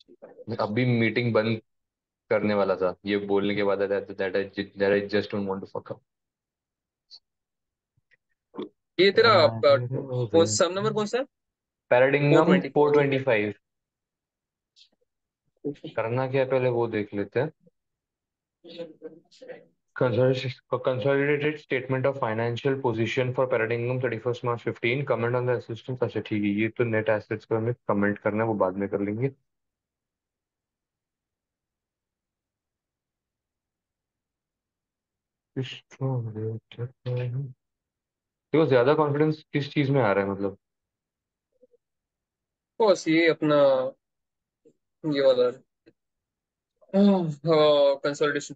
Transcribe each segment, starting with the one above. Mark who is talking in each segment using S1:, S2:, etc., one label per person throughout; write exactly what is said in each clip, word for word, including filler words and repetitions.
S1: मैं अभी मीटिंग बंद करने वाला था ये बोलने के बाद, that that I that I just don't want to fuck up.
S2: ये तेरा आपका कौन सा नंबर कौन सा है? Four
S1: Paradigm
S2: twenty
S1: four
S2: five ठीक
S1: ट्वेंटी
S2: है।
S1: फाइव करना क्या है पहले वो देख लेते हैं। Consolidated statement of financial position for Paradigm thirty first March fifteen, comment on the assistant. अच्छा ठीक है, ये तो नेट एसेट्स का हमें कमेंट करना है, वो बाद में कर लेंगे। देखो ज्यादा कॉन्फिडेंस किस चीज में आ रहा है मतलब।
S2: बस ये अपना ये वाला कंसल्टेशन।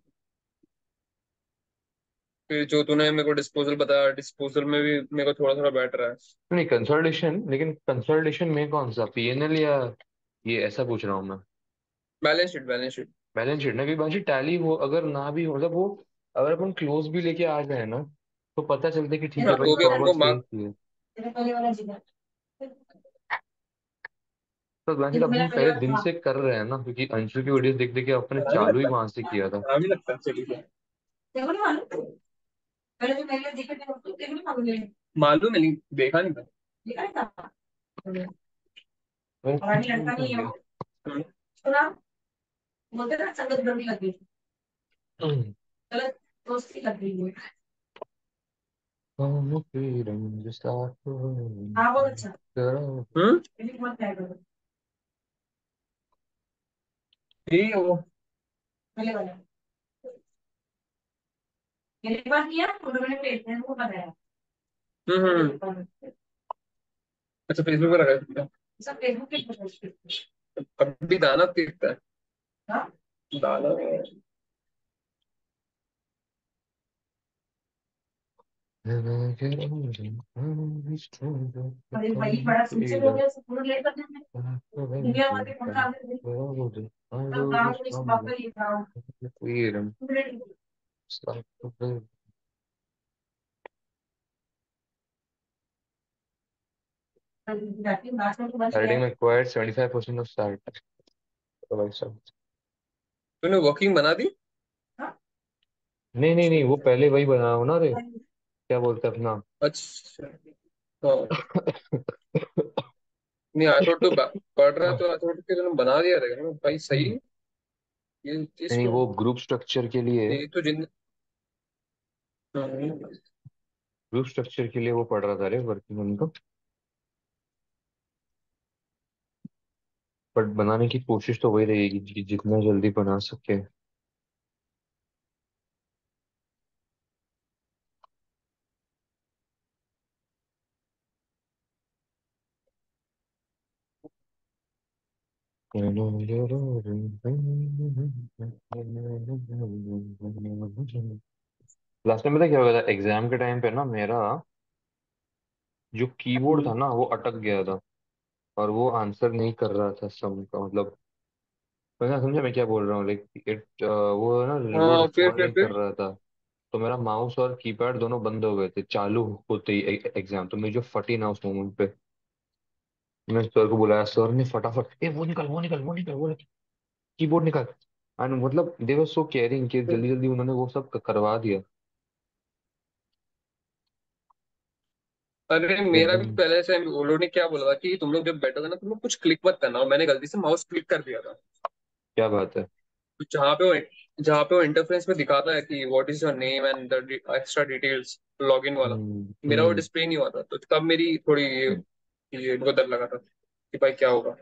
S2: फिर जो तूने मेरे को डिस्पोजल बताया, डिस्पोजल में भी मेरे को थोड़ा थोड़ा बैठ रहा है।
S1: नहीं कंसोलिडेशन, लेकिन कंसोलिडेशन में कौन सा पीएनएल या ये ऐसा पूछ रहा हूँ मैं।
S2: Balance sheet, balance sheet.
S1: Balance sheet ना भी बाकी टैली हो, अगर ना भी हो मतलब वो, अगर अपन क्लोज भी लेके आ जाए ना तो पता चलता है कि ठीक है
S2: हाँ
S1: भाई
S2: तो भी
S1: थोड़ा
S2: अपन को
S1: बहुत सही
S2: मार्क।
S1: किया। तो बाकी अपन पहले दिन से कर रहे हैं ना, क्योंकि अंशु की वीडियोस देख देख के अपने
S2: खराब ही
S1: चालू ही
S2: लगता
S1: वहां से किया था।
S2: है, खराब ही लगता है चलिए। मालूम है, नहीं देखा नहीं था।
S1: मैं क्यों कर लिया। हम फिर रंग साथ करो।
S2: हम्म। ठीक है वो। हम्म हम्म हम्म। अच्छा फेसबुक पे लगा है। अभी दाना दिखता है। दाना।
S1: Editing required seventy-five percent of start. तो भाई साहब,
S2: तूने वर्किंग बना दी?
S1: नहीं नहीं नहीं, वो पहले वही बना हो ना रे, क्या बोलते हैं अपना।
S2: अच्छा। हाँ। नहीं आई थॉट तो पढ़ रहा है, तो आई थॉट कि तूने बना दिया रहेगा भाई सही।
S1: नहीं
S2: ये चीज
S1: नहीं,
S2: तो।
S1: वो ग्रुप स्ट्रक्चर के लिए,
S2: ये तो जिंद हाँ।
S1: ग्रुप स्ट्रक्चर के लिए वो पढ़ रहा था रे वर्किंग उनका। बट बनाने की कोशिश तो वही रहेगी कि जितना जल्दी बना सके। लास्ट टाइम पता क्या हो गया था एग्जाम के टाइम पे ना, मेरा जो कीबोर्ड था ना वो अटक गया था, और वो आंसर नहीं कर रहा था सम का मतलब। मैं समझा मैं क्या बोल रहा हूँ, लाइक इट वो ना वो
S2: हाँ, फिर
S1: रिस्पॉन्ड
S2: फिर
S1: नहीं कर
S2: फिर
S1: रहा था। तो मेरा माउस और कीपैड दोनों बंद हो गए थे चालू होते ही एग्जाम, तो मैं जो फटी ना उस मोमेंट पे, मैं सर को बुलाया, सर ने फटाफट ए वो निकल वो निकल वो निकल वो कीबोर्ड निकल। एंड मतलब दे वर सो केयरिंग कि जल्दी जल्दी उन्होंने वो सब क- करवा दिया।
S2: अरे मेरा भी
S1: लेकिन
S2: पहले से वो लोगों ने क्या बोला था कि तुम लोग जब बैठोगे ना तुम लोग कुछ क्लिक मत करना, और मैंने गलती से माउस क्लिक कर दिया था।
S1: क्या बात है।
S2: तो जहाँ पे वो जहाँ पे वो इंटरफेस में दिखाता है कि what is your name and the extra details, login वाला,
S1: हम्म
S2: मेरा वो
S1: हम्म।
S2: डिस्प्ले नहीं हुआ था, तो तब मेरी थोड़ी ये ये इनको डर लगा था कि भाई क्या होगा।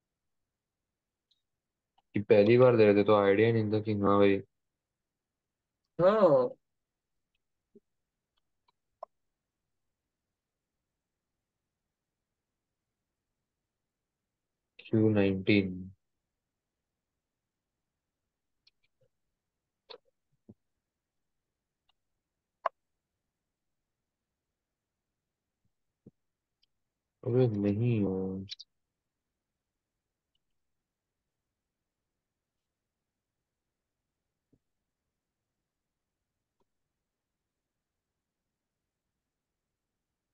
S1: कि पहली बार दे रहे थे तो आइडिया नहीं था कि हाँ भाई।
S2: हाँ।
S1: Q nineteen. अबे नहीं यार।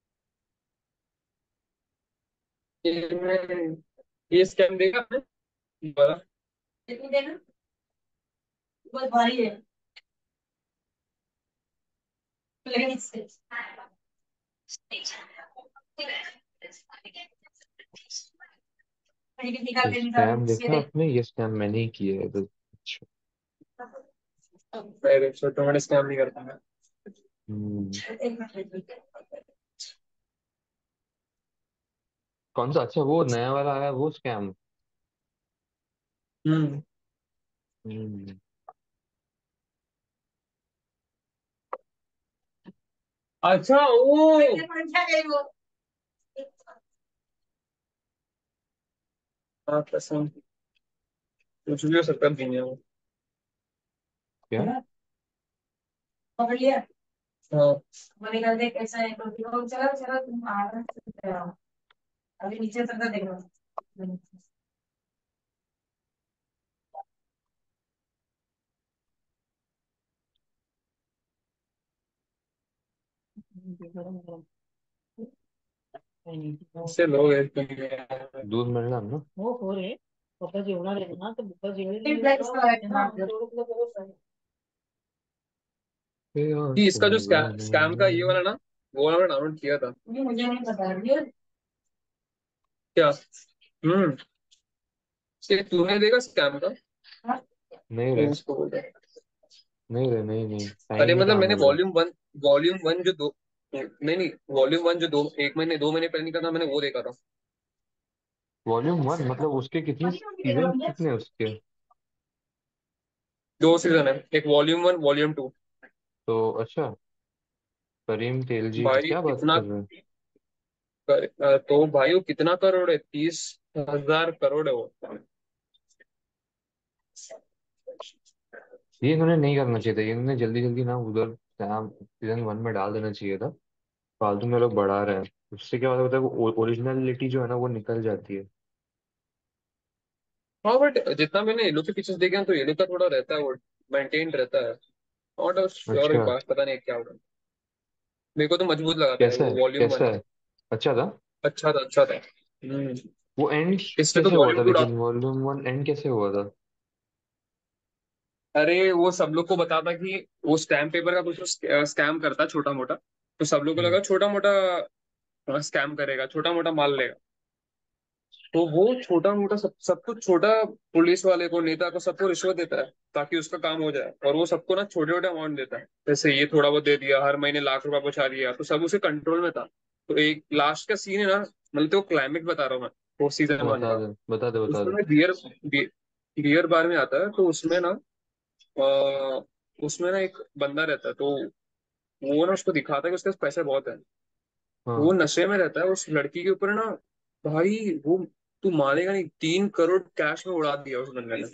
S2: ये मैं- ये स्कैम देखा आपने? बड़ा।
S1: स्कैम देखा आपने, ये स्कैम मैंने ही किया है तो। अच्छा।
S2: मेरे छोटे मोटे स्कैम नहीं करता मैं।
S1: हम्म। कौन सा? अच्छा, वो नया वाला आया वो स्कैम।
S2: हम्म।
S1: हम्म।
S2: अच्छा ओ। हाँ कसम, कुछ भी हो सकता है दुनिया में।
S1: क्या?
S2: पकड़ लिया। हाँ। मैंने कहा देख कैसा है तो दिखाओ, चला चला तुम आराम से जाओ। अभी नीचे तक का देखो। से लोग हैं दुनिया
S1: दूध मिलना ना।
S2: हो हो रे पप्पा जेवणार आहे ना तर पप्पा जेवण
S1: ये
S2: कि इसका जो स्कैम
S1: आसमां
S2: स्कैम का ये
S1: में।
S2: वाला ना, वो वाला मैं डाउनलोड किया था। ये मुझे नहीं पता ये क्या। हम्म। ये तूने देखा स्कैम का। हाँ?
S1: नहीं रे,
S2: ये इसको बोलते हैं।
S1: नहीं रे, नहीं नहीं, टाइम
S2: अरे
S1: नहीं
S2: मतलब
S1: कहाँ
S2: मैंने
S1: मिल रहा।
S2: वॉल्यूम वन, वॉल्यूम वन जो दो, नहीं नहीं, वॉल्यूम वन जो दो एक महीने दो महीने पहले निकला था, मैंने वो देखा था।
S1: वॉल्यूम वन मतलब उसके कितने सीजन, कितने उसके?
S2: दो सीजन है, एक वॉल्यूम वन वॉल्यूम टू।
S1: तो अच्छा, करीम तेलजी की
S2: भाई
S1: क्या बात
S2: कितना
S1: कर रहे हैं?
S2: कर, अ, तो भाई वो कितना करोड़ है, तीस हजार करोड़ है वो।
S1: ये इन्होंने नहीं करना चाहिए था, ये इन्होंने जल्दी जल्दी ना उधर सीजन वन में डाल देना चाहिए था। फालतू में लोग बढ़ा रहे हैं। उससे क्या होता है, वो ओरिजिनलिटी जो है ना वो निकल जाती है।
S2: हाँ बट जितना मैंने ये लोग के पिक्चर्स देखे हैं तो ये लोग का थोड़ा रहता है वो, मेंटेन रहता है। नॉट श्योर
S1: अच्छा।
S2: बात, पता नहीं क्या होगा। मेरे को तो मजबूत लगा था
S1: कैसा
S2: वो
S1: है,
S2: वॉल्यूम वन।
S1: कैसा है? अच्छा था।
S2: अच्छा था अच्छा था। हम्म।
S1: वो एंड
S2: इसने तो
S1: कैसे हुआ था
S2: वॉल्यूम टू
S1: लेकिन,
S2: डाल।
S1: वॉल्यूम वन एंड कैसे हुआ था?
S2: अरे वो सब लोग को बता था कि वो स्टैम्प पेपर का कुछ स्कैम करता है छोटा मोटा, तो सब लोग को
S1: हम्म।
S2: लगा छोटा मोटा स्कैम करेगा, छोटा मोटा माल लेगा। तो वो छोटा मोटा सब सब कुछ छोटा, पुलिस वाले को नेता को सबको रिश्वत देता है ताकि उसका काम हो जाए, और वो सबको ना छोटे छोटे अमाउंट देता है। जैसे ये थोड़ा बहुत दे दिया, हर महीने लाख रुपया पहुंचा दिया, तो सब उसे कंट्रोल में था। तो एक लास्ट का सीन है ना, मतलब तो क्लाइमेक्स बता रहा हूँ मैं, वो सीजन वन
S1: बता
S2: का।
S1: दे, बता दे, बता
S2: उसमें
S1: दे।
S2: ना बियर बियर बार में आता है, तो उसमें ना अ, उसमें ना एक बंदा रहता है, तो वो ना उसको दिखाता है कि उसके पास पैसे बहुत है। वो
S1: हाँ।
S2: नशे में रहता है, उस लड़की के ऊपर ना भाई वो, तू मानेगा नहीं, तीन करोड़ कैश में उड़ा दिया उस बंदे ने।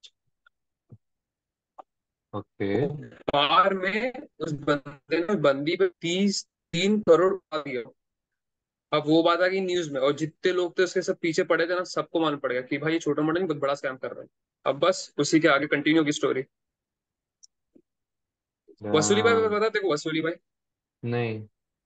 S1: ओके।
S2: वो बार में उस बंदे ने बंदी पे तीस तीन करोड़ उड़ा दिया। अब वो बात आ गई न्यूज में, और जितने लोग थे उसके सब पीछे पड़े थे ना, सबको मालूम पड़ गया कि भाई ये छोटा मोटा नहीं बहुत बड़ा स्कैम कर रहा है। अब बस उसी के आगे कंटिन्यू की स्टोरी। वसूली भाई
S1: हाँ।
S2: पता तेरे को, वसूली भाई।
S1: नहीं,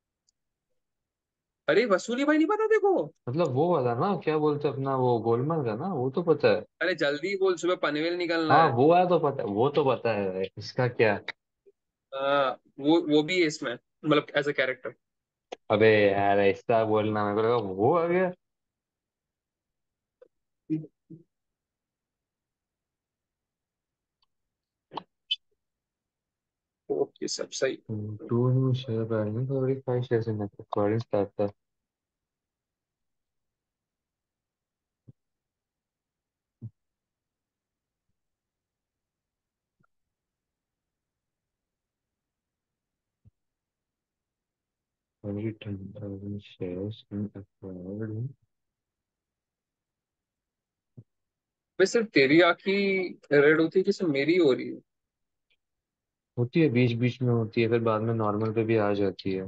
S2: अरे वसूली भाई नहीं पता तेरे को।
S1: मतलब वो वाला ना, क्या बोलते हैं अपना, वो गोलमाल का ना, वो तो पता है।
S2: अरे जल्दी बोल, सुबह पनवेल निकलना
S1: हाँ
S2: है।
S1: वो वाला तो पता है, वो तो पता है भाई, इसका क्या।
S2: हाँ, वो वो भी है इसमें, मतलब एज अ कैरेक्टर।
S1: अबे यार, ऐसा बोलना, मेरे को लगा वो आ गया।
S2: ओके सब सही।
S1: टू शेयर बैलेंस और five shares in according start. Only ten thousand shares in acquired।
S2: वे सिर्फ तेरी आंखी रेड होती है कि सिर्फ मेरी हो रही है।
S1: होती है, बीच बीच में होती है, फिर बाद में नॉर्मल पे भी आ जाती है।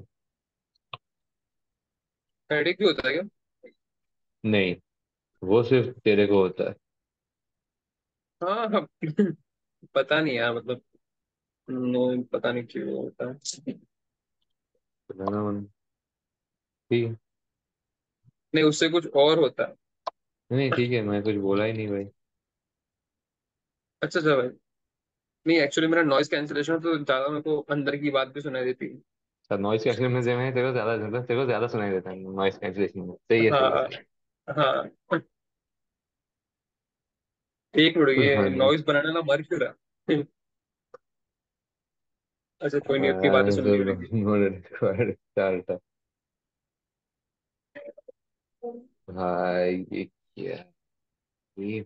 S2: हेडेक भी होता है क्या।
S1: नहीं, वो सिर्फ तेरे को होता है।
S2: हाँ हाँ। पता नहीं यार, मतलब नो, पता नहीं क्यों होता है।
S1: बताना मन। ठीक है।
S2: नहीं उससे कुछ और होता है।
S1: नहीं ठीक है, मैं कुछ बोला ही नहीं भाई।
S2: अच्छा अच्छा भाई। नहीं एक्चुअली मेरा नॉइस कैंसिलेशन तो ज्यादा मेरे को अंदर की बात भी सुनाई देती है।
S1: नॉइस कैंसिलेशन में तेरे को ज्यादा तेरे को ज्यादा सुनाई देता है नॉइस कैंसिलेशन में। सही है सही है
S2: हाँ
S1: सही
S2: हाँ। एक मिनट, ये
S1: है।
S2: नॉइस बनाने वाला मर क्यों रहा है? अच्छा कोई नहीं, उतनी बातें
S1: Uh,
S2: सुननी
S1: so
S2: पड़ेगी।
S1: not required start. भाई ये क्या ये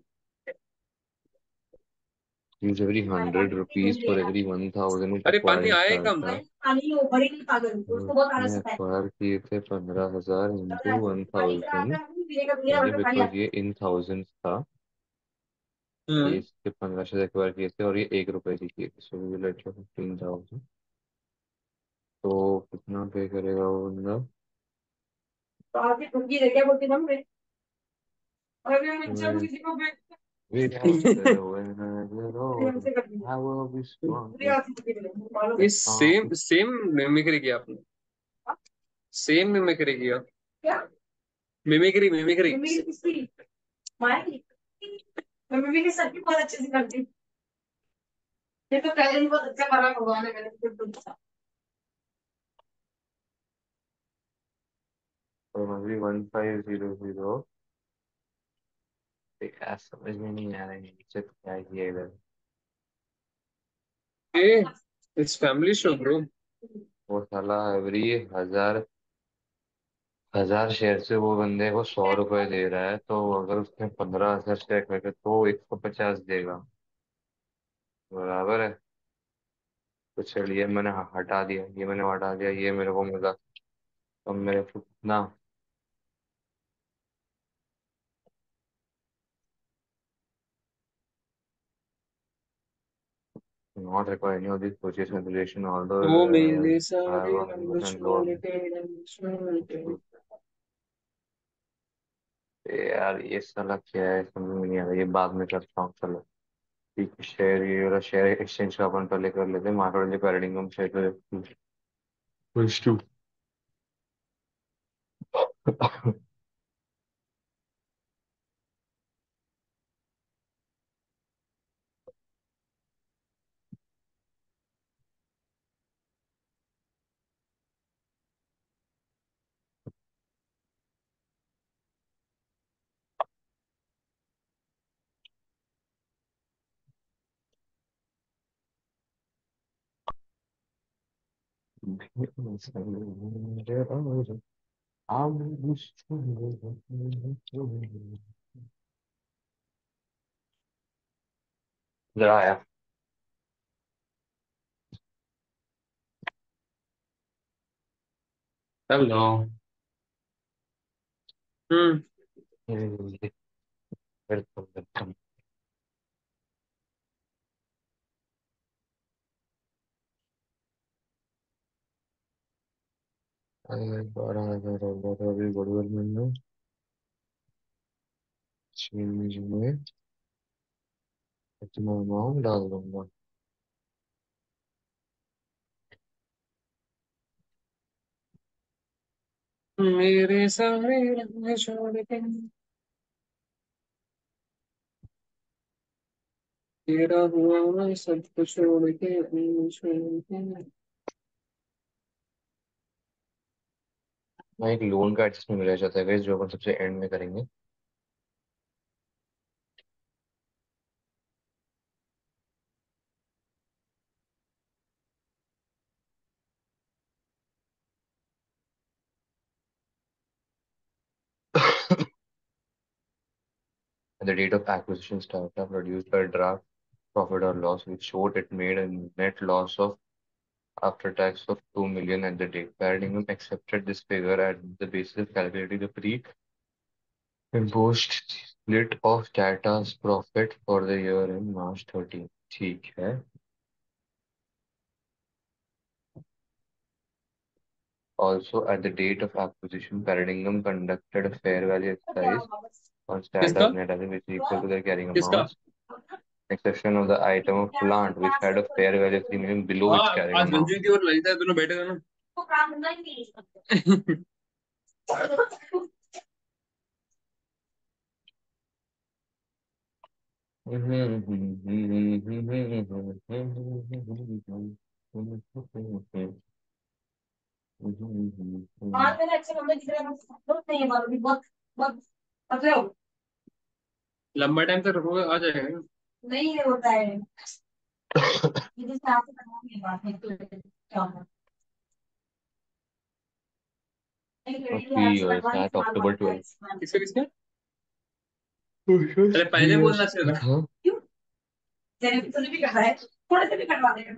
S1: use every hundred rupees for every one thousand it
S2: अरे पानी
S1: acquiring
S2: आया ही कम।
S1: starter. उसने acquire किए थे पंद्रह हजार into one thousand। ये बिकॉज ये इन थाउजेंड था। ये
S2: हम्म।
S1: इसके पंद्रह से एक्वायर किए थे और ये एक रुपए की किए थे, so we let fifteen thousand. तो कितना पे करेगा वो बंदा? We have the winner, Lord. I will be strong.
S2: ये
S1: हाँ
S2: सेम सेम मिमिक्री किया आपने। सेम मिमिक्री किया। Mimicry mimicry.
S1: तो अभी वन फाइव जीरो जीरो। यार समझ में नहीं आ रहा है नीचे तो क्या किया इधर।
S2: A it's family show bro.
S1: वो साला एवरी हजार हजार शेयर से वो बंदे को सौ रुपए दे रहा है, तो अगर उसने पंद्रह हजार शेयर करके तो एक सौ पचास देगा। बराबर है। तो चलिए मैंने हटा दिया, ये मैंने हटा दिया, ये मेरे को मिला। अब मेरे को कितना? Not require any of this purchase consideration
S2: वो
S1: ऑर्डर।
S2: मेरे सारे
S1: हैव
S2: रंग
S1: हंड्रेड
S2: छोड़
S1: लोन।
S2: के छोड़ के।
S1: यार ये साला क्या है, समझ में नहीं आ रहा, ये बाद में करता हूँ चलो। ठीक है, शेयर ये वाला शेयर एक्सचेंज का अपन पहले कर लेते हैं। Market paradigm share push to. जरा आया।
S2: हेलो। हम्म।
S1: Welcome welcome. बारह हजार होगा तो अभी बड़े में चेंज में इतना अमाउंट डाल दूंगा।
S2: मेरे सारे रंग छोड़ के तेरा हुआ मैं सब कुछ छोड़ के छोड़ के।
S1: मैं एक लोन का एडजस्टमेंट मिला चाहता है जो अपन सबसे एंड में करेंगे। At the date of acquisition, startup produced a draft profit or loss which showed it made a net loss of after tax of two million at the date. Paradigm accepted this figure at the basis of calculating the pre-imposed split of Tata's profit for the year in March thirteenth. ठीक है। Also, at the date of acquisition, Paradigm conducted a fair value exercise on
S2: किसका?
S1: Tata's net asset which is equal to their carrying
S2: किसका?
S1: amounts, exception of the item of plant which had a fair value of three million below its
S2: हाँ
S1: carrying
S2: आज
S1: amount.
S2: Ranjit की और ललिता दोनों बैठे थे ना। हाँ मैंने अच्छे लंबे दिख रहे हैं बस बहुत नहीं है बाल अभी बहुत बहुत पतले हो लंबा टाइम तक रखोगे आ जाएगा ना। नहीं है होता है ये जिस तरह से करवानी बात है तो क्या होगा एक लड़की के
S1: अभी
S2: हाथ से कटवाने
S1: सात
S2: से बाल
S1: अक्टूबर
S2: बढ़ता है
S1: ट्वेल्थ।
S2: किसका किसका
S1: उस
S2: अरे
S1: थ्री
S2: पहले बोलना
S1: इयर्स
S2: चाहिए था
S1: था।
S2: क्यों तेरे तूने भी कहा है थोड़े से भी कटवा दे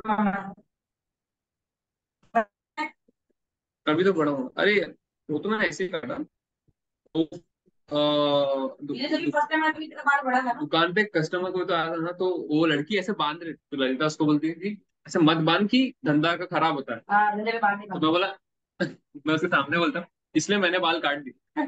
S2: अभी तो बड़ा हूँ अरे वो तो मैं ऐसे ही काटा तो अ, दु, ये जब फर्स्ट टाइम आदमी तेरा बाल बड़ा है ना दुकान पे कस्टमर को तो आया था ना तो वो लड़की ऐसे बांध रही थी तो ललिता उसको बोलती थी ऐसे मत बांध की धंधा का खराब होता है हाँ धंधे में बाल नहीं तो मैं बोला मैं उसके सामने बोलता हूँ इसलिए मैंने बाल काट दिए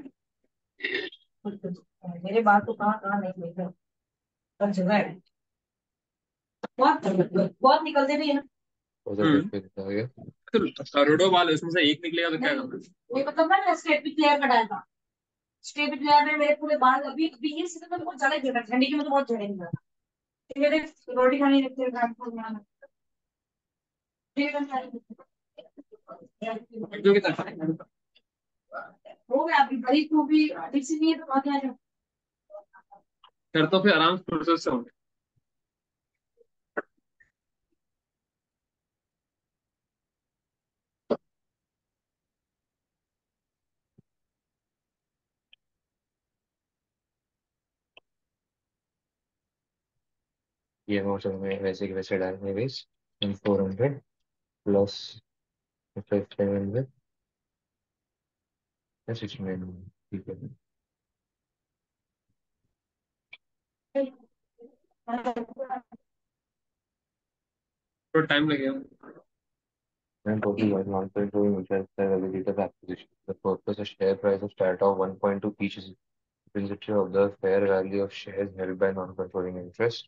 S2: मेरे बाल तो कहाँ कहाँ नहीं मिलते पर जगह है बहुत बहुत निकलते भी है ना
S1: पॉजिटिव
S2: हम्म
S1: पे आ गया।
S2: तो करोड़ों बाल है, उसमें से एक निकलेगा तो क्या करना ये मतलब ना स्ट्रेट भी क्लियर कटाया था स्ट्रेट भी क्लियर में मेरे पूरे बाल अभी अभी ये सीजन में तो बहुत ज्यादा गिर रहा है ठंडी के में तो बहुत झड़ेंगे मेरे रोटी खाने लगते हैं रात को बनाना जो कि तरह हो गया अभी बड़ी तू भी ठीक से नहीं है तो बात है कर तो फिर आराम से प्रोसेस से होंगे
S1: ये अमाउंट में वैसे के वैसे डालने base four hundred plus five hundred six hundred. ठीक है।
S2: थोड़ा टाइम लगेगा
S1: And total was one point two interest availability of acquisition. The purpose of share price of start of one point two each is representative of the fair value of shares held by non-controlling interest.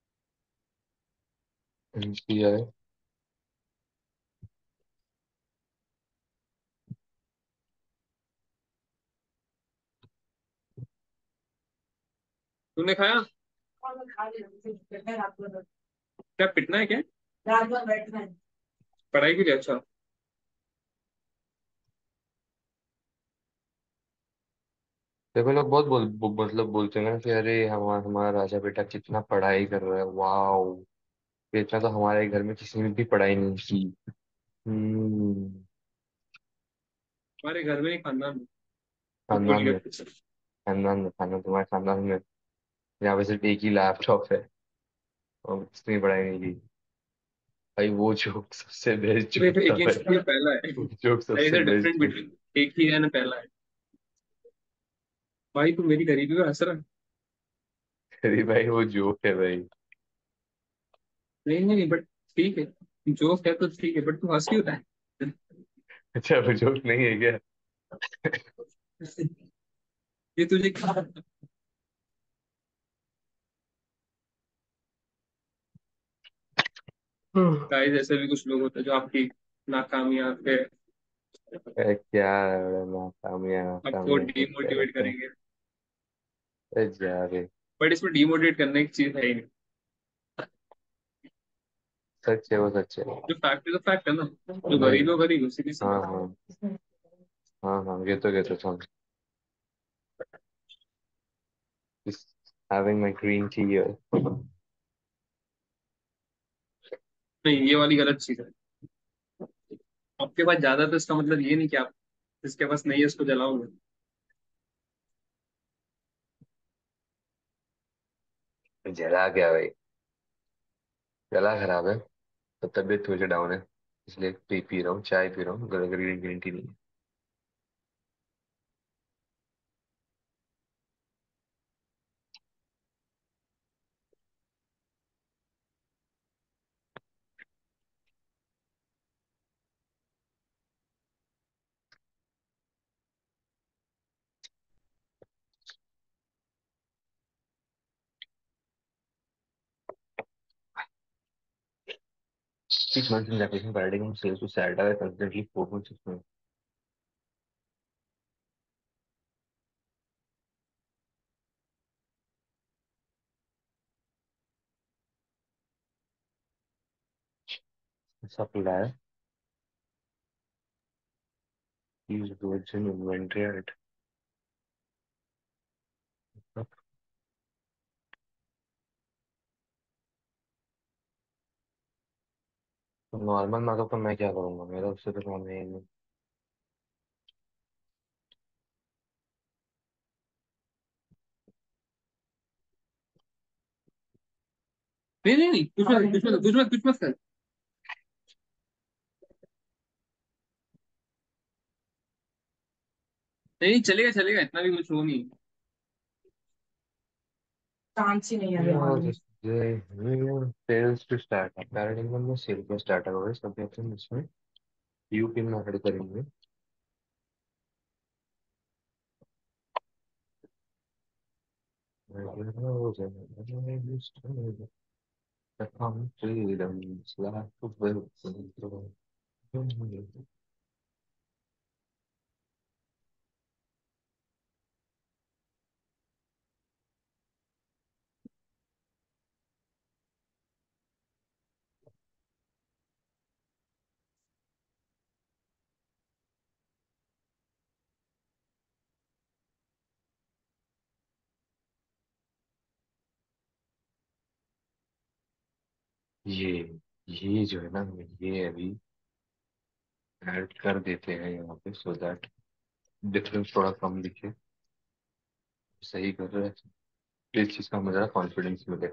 S1: N C I
S2: तूने खाया क्या पिटना है क्या पढ़ाई के लिए अच्छा
S1: देखो लोग बहुत बोल बो- मतलब बोलते हैं ना कि अरे हमारा हमारा राजा बेटा कितना पढ़ाई कर रहा है, वाओ। इतना तो हमारे घर में किसी ने भी पढ़ाई नहीं की। हम्म।
S2: हमारे घर में ही खानदान में तो
S1: खानदान
S2: बोलिए
S1: में, खानदान में, खानदान तुम्हारे खानदान में यहाँ पे सिर्फ एक ही लैपटॉप है और किसने पढ़ाई नहीं की। भाई वो जोक सबसे बेस्ट
S2: ये
S1: जोक
S2: तो
S1: था
S2: एक
S1: भाई।
S2: ही पहला है
S1: वो जोक
S2: there is
S1: सबसे
S2: a
S1: best
S2: difference
S1: joke.
S2: between एक ही है ना पहला है भाई तू मेरी गरीबी में हंस रहा है
S1: अरे भाई वो जोक है भाई।
S2: नहीं नहीं बट ठीक है जो है तो ठीक है बट तू हंस क्यों रहा है
S1: अच्छा वो जोक नहीं है क्या?
S2: ये तुझे
S1: हम्म।
S2: गाइस ऐसे भी कुछ लोग होते हैं जो आपकी नाकामियां पे
S1: अरे क्या है, नाकामियां
S2: आपको
S1: नाकामियां करते
S2: डिमोटिवेट
S1: रहते हैं।
S2: करेंगे
S1: अरे जा रे।
S2: बट इसमें डिमोटिवेट करने की चीज है ही नहीं
S1: सच है वो, सच है।
S2: जो फैक्ट है तो फैक्ट है ना जो
S1: भाई
S2: गरीब है गरीब है, सीधी सी
S1: हाँ
S2: बात
S1: हाँ, हाँ हाँ, ये तो ये तो समझ। Just having my green tea here.
S2: नहीं ये वाली गलत चीज है आपके पास ज्यादा तो इसका मतलब ये नहीं कि आप जिसके पास नहीं है उसको जलाओगे
S1: जला क्या भाई? गला खराब है तो तबीयत थोड़ी सी डाउन है, इसलिए टी पी रहा हूँ, चाय पी रहा हूँ, ग्रीन ग्रीन टी नहीं। Six months in application paradigm sales to Sarda are constantly four point six months. Supply is goods in inventory at normal ना तो मैं क्या करूंगा, मेरा उससे तो काम है ही नहीं।
S2: नहीं नहीं नहीं, कुछ मत कुछ मत कुछ मत कुछ मत कर। नहीं चलेगा चलेगा, इतना भी कुछ हो नहीं। चांस ही नहीं है
S1: Yeah,
S2: दिमाग में।
S1: just the sales to start up Paradigm में सेल का स्टार्ट होगा सब अपन इसमें यूपी में ऐड करेंगे। ये ये जो है ना, ये अभी ऐड कर देते हैं यहाँ पे सो दैट डिफरेंस थोड़ा कम दिखे। सही कर रहे हैं, इस चीज का मुझे कॉन्फिडेंस मिले।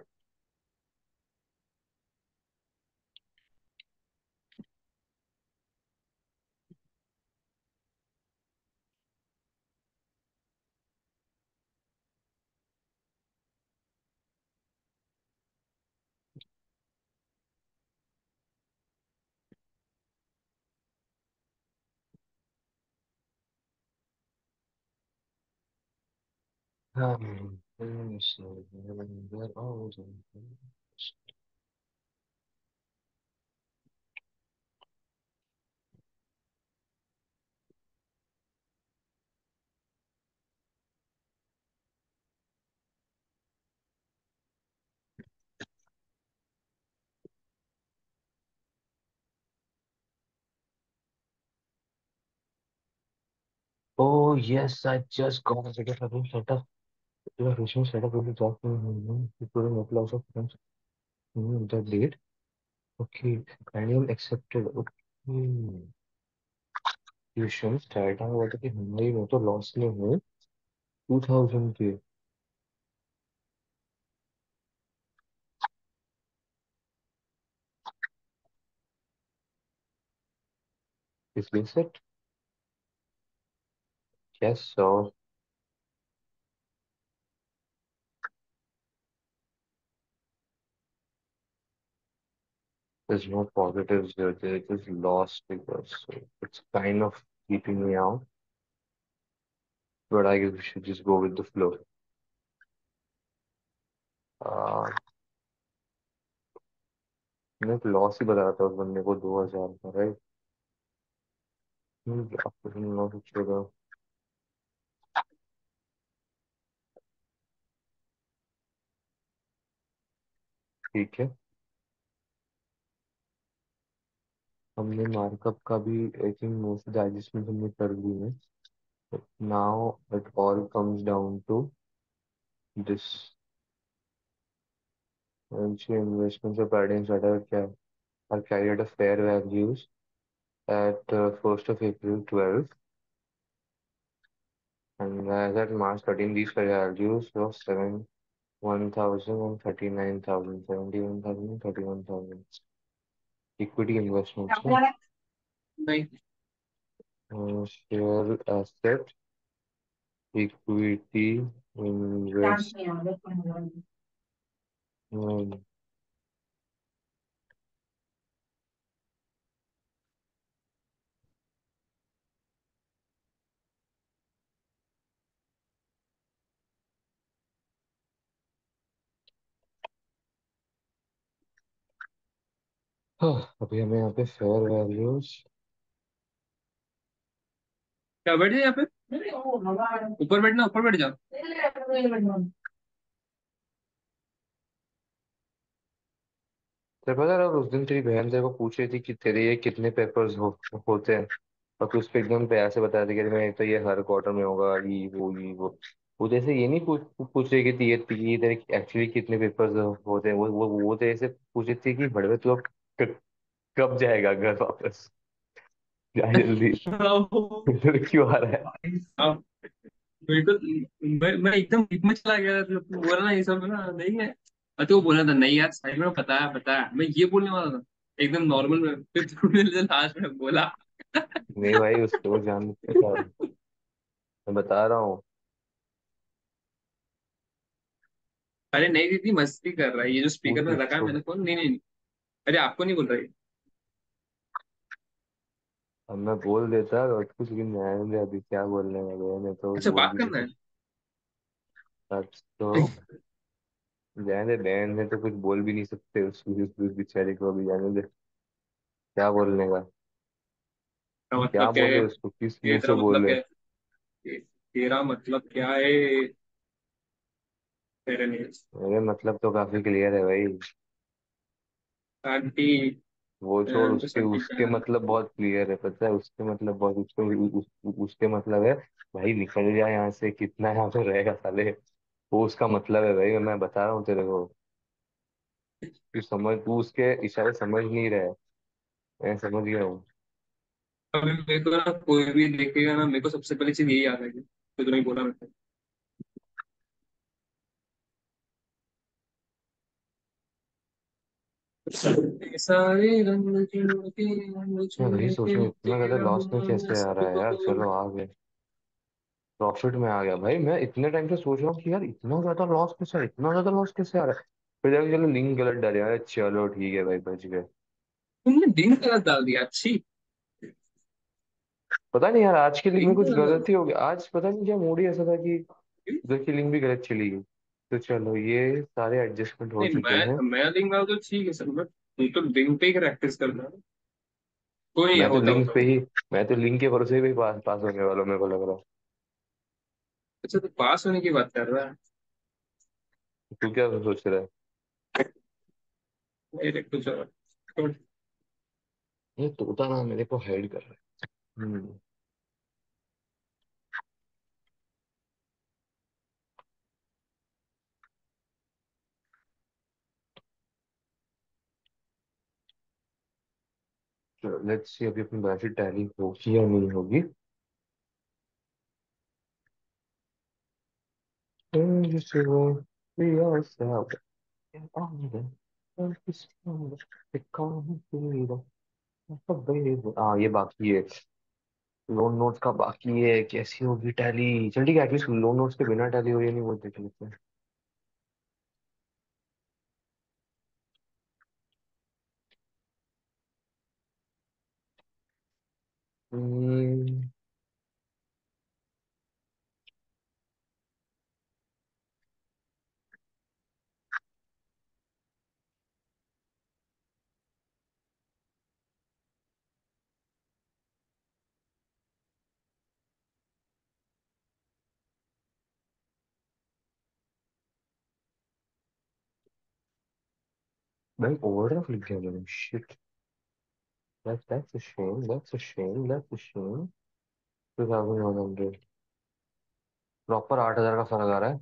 S1: Oh yes, I just got a ticket for room setup. You are reaching setup will be dropped in including no loss of funds. Hmm, the date. Okay, annual accepted. Okay. Tuition start हुआ था कि हमारी में तो loss में हुए to thousand के। इसलिए set yes so there's no positives here, there is loss because so it's kind of keeping me out, but I guess we should just go with the flow. uh, मैं एक loss ही बता रहा था उस बंदे को दो हजार का राइट। आपको नौ सौ चौदह। ठीक है, हमने मार्कअप का भी आई थिंक मोस्ट एडजस्टमेंट हमने कर ली है। Now it all comes down to this investments of guardians क्या है, are carried at a fair values at uh, first of April twelve, and as at March thirteenth, these fair values were seven, one thousand and thirty-nine thousand, seventy-one thousand and thirty-one thousand. Equity investments, no?
S2: नहीं।
S1: Uh, share asset, equity
S2: chance
S1: invest.
S2: नहीं आ रहा।
S1: um, हाँ, अभी हमें यहाँ पे fair values.
S2: क्या बैठ जा यहाँ पे, ऊपर बैठना, ऊपर बैठ जा।
S1: तेरे पता है, उस दिन तेरी बहन तेरे को पूछ रही थी कि तेरे ये कितने पेपर्स हो, होते हैं। और तू उस पे एकदम प्यार से बता रही कि मैं तो ये हर क्वार्टर में होगा, ये वो ये वो। वो जैसे ये नहीं पूछ पूछ रही कि ती- ये ये तेरे एक्चुअली कितने पेपर्स होते हैं। वो वो वो तेरे से पूछ रही थी कि बड़े तू अब क- कब जाएगा घर वापस, जा जल्दी। इधर क्यों आ रहा है?
S2: भाई साहब, बिल्कुल। मैं, मैं एकदम डीप में चला गया था, तो बोला ना ये सब ना नहीं है। और तो वो बोला था नहीं यार साहिल में बताया बताया, मैं ये बोलने वाला था एकदम नॉर्मल में, फिर तूने लास्ट में बोला।
S1: नहीं भाई, उसको वो जान था। मैं बता रहा हूँ।
S2: अरे नहीं दीदी मस्ती कर रहा है, ये जो स्पीकर
S1: पूछ
S2: में रखा है
S1: उसको।
S2: मैंने फोन, नहीं नहीं नहीं। अरे आपको नहीं बोल रही।
S1: अब मैं बोल देता और कुछ भी नहीं आएंगे, अभी क्या बोलने वाले हैं, मैं तो
S2: अच्छा
S1: बोल
S2: बात
S1: भी नहीं
S2: करना है।
S1: सकता। सच तो जाने दे, बहन है तो कुछ बोल भी नहीं सकते उसकी, उस उस बेचारे को भी जाने दे। क्या बोलने का?
S2: तेरा
S1: क्या
S2: मतलब क्या है?
S1: बोले उसको, किस
S2: ये
S1: मुंह से
S2: तेरा मतलब
S1: बोले?
S2: क्या है? ये- तेरा मतलब क्या है? तेरे नहीं।
S1: मेरे मतलब तो काफी क्लियर है भाई।
S2: आंटी।
S1: वो छोड़,
S2: अंत
S1: उसके
S2: आंटी
S1: उसके
S2: क्या?
S1: मतलब बहुत क्लियर है, पता है उसके मतलब बहुत, उसके उस, उसके मतलब है भाई निकल जा यहाँ से, कितना यहाँ पे रहेगा साले। वो उसका मतलब है भाई, मैं बता रहा हूँ तेरे को। तू समझ, तू उसके इशारे समझ नहीं रहा है। मैं समझ गया हूँ।
S2: अभी मेरे को ना कोई भी देखेगा ना, मेरे को सबसे पहले चीज यही याद आएगी तो नहीं बोला मेरे को। सारे रंग जोड़े
S1: मैं वही
S2: मुझे
S1: सोचूं, इतना ज्यादा
S2: तेरा
S1: लॉस में कैसे आ रहा है यार,
S2: नसीब।
S1: चलो आ गए। प्रॉफिट में आ गया भाई। मैं इतने टाइम से सोच रहा हूँ कि यार इतना ज्यादा लॉस कैसे आ रहा है, इतना ज्यादा लॉस कैसे आ रहा है। फिर जाके चलो लिंक गलत डाले यार, चलो ठीक है भाई, बच गए।
S2: तुमने दिन गलत डाल दिया, अच्छी।
S1: पता नहीं यार, आज के लिंक में
S2: दिन
S1: कुछ
S2: गलत डाल
S1: गलती हो गई आज, पता नहीं क्या मूड ही ऐसा था कि
S2: दिया।
S1: उधर की लिंक भी गलत चली गई। तो चलो ये सारे एडजस्टमेंट हो
S2: नहीं
S1: चुके हैं।
S2: मैं मैं दिन डाल तो ठीक है सर, बट तुम तो दिन पे ही प्रैक्टिस करना। कोई नहीं है,
S1: मैं तो
S2: होता
S1: लिंक
S2: होता
S1: पे
S2: होता।
S1: ही मैं तो लिंक के भरोसे ही भी पास पास होने वाला हूं, मेरे को लग रहा है।
S2: अच्छा तो पास होने की बात कर रहा है।
S1: तू क्या सोच रहा है?
S2: नहीं देख कुछ और। तो
S1: ये तोता ना मेरे को हाइड कर रहा है। हम्म। लेट्स सी अभी अपनी बैटरी टैली होगी या नहीं होगी। जिसे वो प्रिया सा हाँ ये बाकी है। लोन नोट्स का बाकी है, कैसी होगी टैली। चल ठीक है, एटलीस्ट लोन नोट्स के बिना टैली हो रही है नहीं, वो देख लेते हैं। हम्म, भाई ओवरड्राफ्ट लिख दिया मैंने, shit. That's that's a shame. That's a shame. That's a shame. Two thousand one hundred proper आठ हजार का फर्क आ रहा है।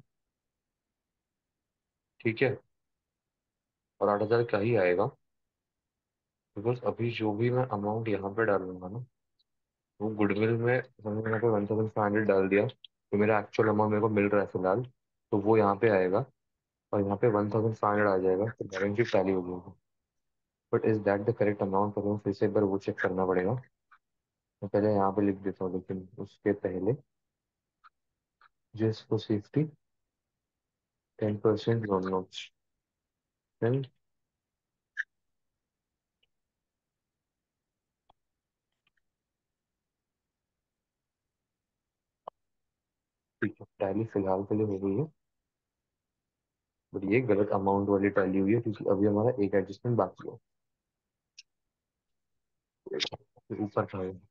S1: ठीक है। और आठ हजार क्या ही आएगा, बिकॉज अभी जो भी मैं अमाउंट यहाँ पे डालूंगा ना, वो गुडविल में समझ, मैंने वन थाउजेंड फाइव हंड्रेड डाल दिया तो मेरा एक्चुअल अमाउंट मेरे को मिल रहा है फिलहाल, तो वो यहाँ पे आएगा। और यहाँ पे वन थाउजेंड फाइव हंड्रेड आ जाएगा, तो बैलेंस शीट टैली हो जाएगा। But is that the correct amount, तो फिर से एक बार वो चेक करना पड़ेगा। मैं पहले यहाँ पे लिख देता हूँ, लेकिन उसके पहले just for safety, ten percent loan notes. ठीक है, टैली फिलहाल के लिए हो गई है। बट ये गलत अमाउंट वाली टैली हुई है, क्योंकि अभी हमारा एक एडजस्टमेंट बाकी है। फिर ऊपर का है।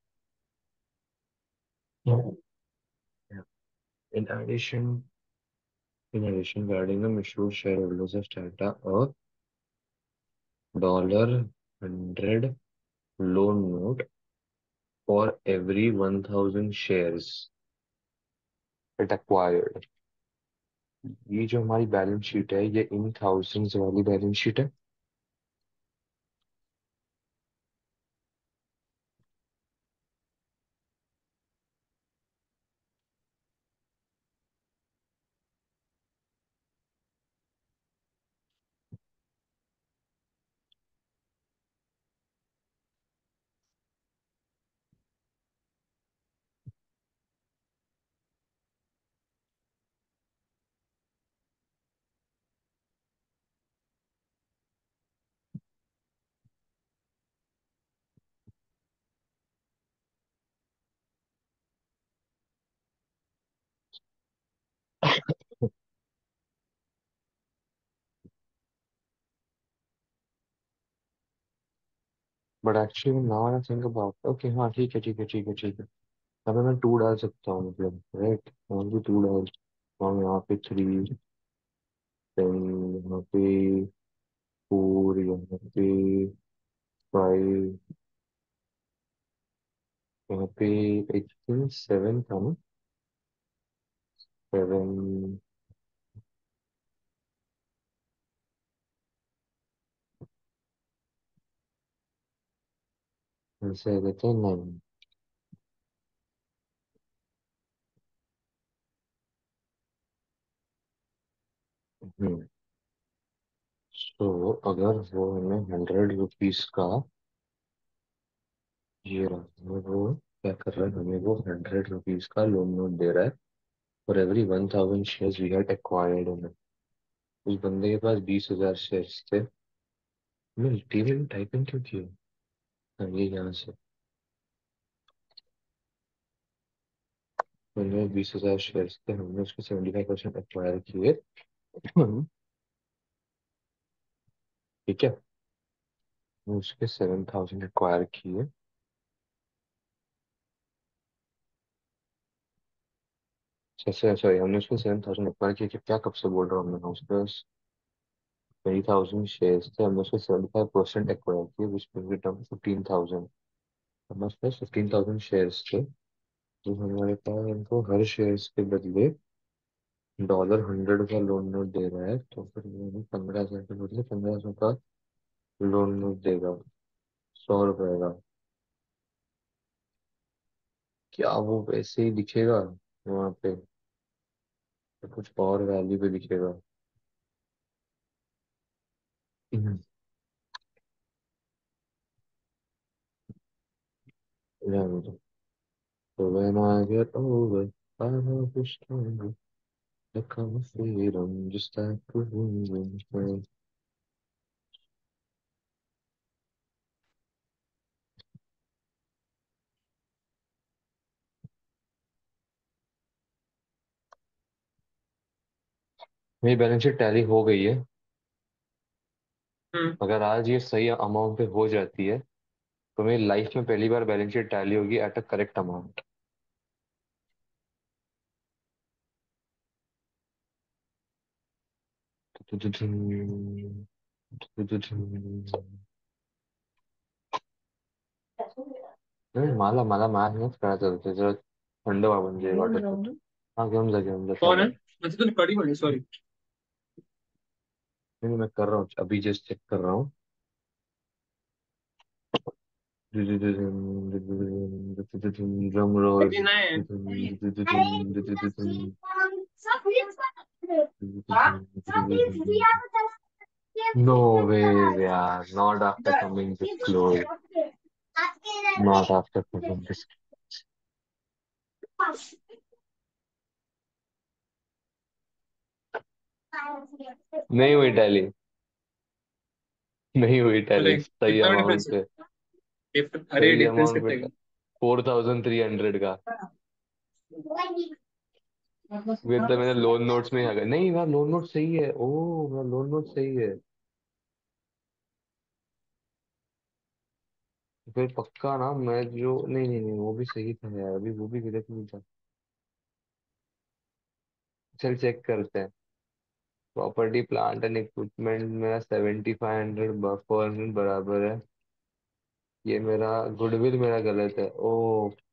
S1: In addition, in addition, guarding the mature shareholders of Tata or dollar hundred loan note for every one thousand shares it acquired. ये जो हमारी बैलेंस शीट है ये इन थाउजेंड्स वाली बैलेंस शीट है। But actually now I think about okay हाँ ठीक है ठीक है ठीक है ठीक है। अगर मैं टू डाल सकता हूँ मतलब राइट यहाँ भी टू डाल सकता हूँ यहाँ पे थ्री देन यहाँ पे फोर यहाँ पे फाइव यहाँ पे आई थिंक सेवन था ना सेवन ऐसे आ जाते हैं नाइन। हम्म तो अगर वो हमें हंड्रेड रुपीज का ये रहा वो क्या कर रहा है हमें वो हंड्रेड रुपीज का लोन नोट दे रहा है for every one thousand shares we had acquired in. उस बंदे के पास बीस हजार शेयर्स थे। मैं टेबल में टाइपिंग क्यों किया। हाँ ये यहाँ से मैंने बीस हजार शेयर्स थे हमने उसके सेवेंटी फाइव परसेंट एक्वायर किए। ठीक है हमने उसके सेवन थाउजेंड एक्वायर किए। जैसे सॉरी हमने उसके सेवन थाउजेंड एक्वायर किए कि क्या कब से बोल रहा हूँ मैं उसके पास ट्वेंटी थाउजेंड शेयर्स थे हमने उसके सेवेंटी फाइव परसेंट एक्वायर किए which bring it down fifteen thousand. हमारे पास फिफ्टीन थाउजेंड शेयर्स थे तो हमारे पास उनको हर शेयर्स के बदले डॉलर हंड्रेड का लोन नोट दे रहा है तो फिर वो पंद्रह हजार के बदले पंद्रह सौ का लोन नोट देगा सौ रुपए का। क्या वो वैसे ही दिखेगा वहां पे या कुछ और वैल्यू पे दिखेगा। हम्म, रहने दो। So when I get over I will be stronger I come freedom just like a woman। मेरी बैलेंस शीट टैली हो गई है।
S2: हम्म।
S1: अगर आज ये सही अमाउंट पे हो जाती है तो मेरी लाइफ में पहली बार बैलेंस शीट टैली होगी एट अ करेक्ट अमाउंट। नहीं माला माला मार नहीं करा चलते जरा ठंडा हुआ बन जाए वाटर। हाँ गेम जा गेम जा
S2: कौन है?
S1: चलो।
S2: अच्छा तूने कड़ी पड़ी, सॉरी।
S1: नहीं मैं कर रहा हूँ अभी जस्ट चेक कर रहा हूँ। Drum roll.
S2: अभी नहीं।
S1: नो वे यार not after coming this close not after coming this. नहीं हुई टैली नहीं हुई टैली
S2: अरे
S1: सही
S2: कितना
S1: अमाउंट
S2: डिफरेंस है?
S1: पे
S2: डिफ- अरे
S1: सही
S2: डिफरेंस
S1: अमाउंट
S2: कितना
S1: पे
S2: है?
S1: फोर थाउजेंड थ्री हंड्रेड का। फिर तो मैंने लोन नोट्स में ही आ गया नहीं मेरा लोन नोट सही है ओ मेरा लोन नोट सही है। फिर पक्का ना मैं जो नहीं नहीं नहीं वो भी सही था यार अभी वो भी गलत नहीं था। चल चेक करते हैं। प्रॉपर्टी प्लांट एंड इक्विपमेंट मेरा सेवेंटी फाइव हंड्रेड पर बराबर है। ये मेरा गुडविल मेरा गलत है, ओ।